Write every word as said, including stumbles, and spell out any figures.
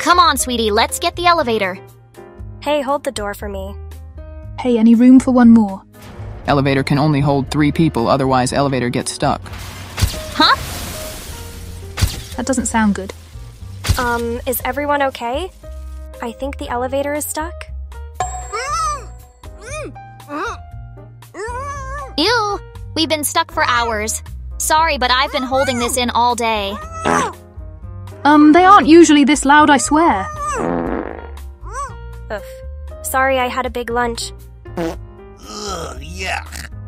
Come on, sweetie, let's get the elevator. Hey, hold the door for me. Hey, any room for one more? Elevator can only hold three people, otherwise elevator gets stuck. Huh? That doesn't sound good. Um, is everyone okay? I think the elevator is stuck. Ew! We've been stuck for hours. Sorry, but I've been holding this in all day. Um, they aren't usually this loud, I swear. Oof. Sorry, I had a big lunch. Ugh, yuck.